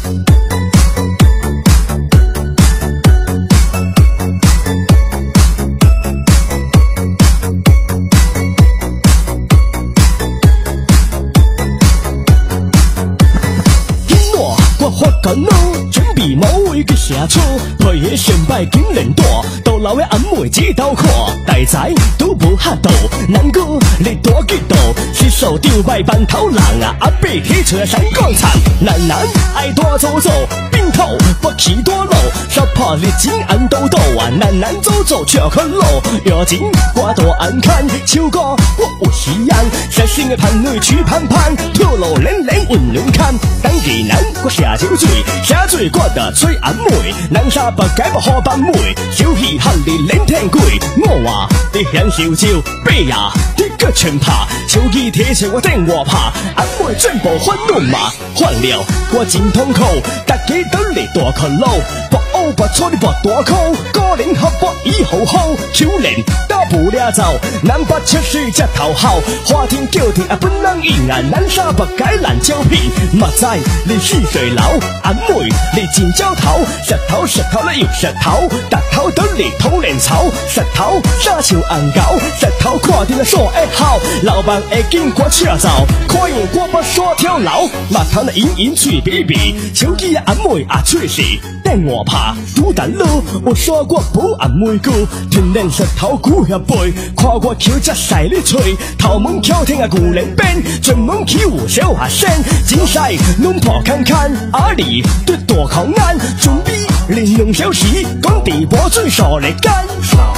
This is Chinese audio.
发干咯，准备某位去下车，配合先摆金莲大，到老的暗妹指导看，大财都无哈度，难过你大激动，是手丢摆板头人啊，阿伯起出来三讲惨，男爱大走走，边头不起多路，少怕你真安豆豆啊，男走走巧克路，要紧我大安看，唱歌我有时样，率性的盼女去盼盼，跳路连连运轮看，当技能我下酒醉，下醉我的吹暗妹，人啥不该不好扮妹，小戏喊你连天鬼，我话你享受酒，背呀你个全拍，手机提醒我等我拍，暗妹全部翻乱嘛，换了我真痛苦，大家都来大哭路，不欧不错你不大哭，个人合不以后好，秋莲打不了走，难把车水才讨好，花天酒地啊本人硬啊，人啥不该烂酒品，莫在你细水流，暗妹你真焦头，石头了又石头，达头都你偷脸草，石头啥像红狗，石头看见了说会好，老板会紧我车走，看见我不耍跳楼，马头那隐嘴比比，手机暗妹啊吹死，等我拍独单路，我说过不暗妹歌，天然石头鼓下背，看我口只犀利吹，头门口听啊古人边，专门起舞小下声，真晒弄破看看，阿里对大口眼，准备0.2小时，讲地波最少来干。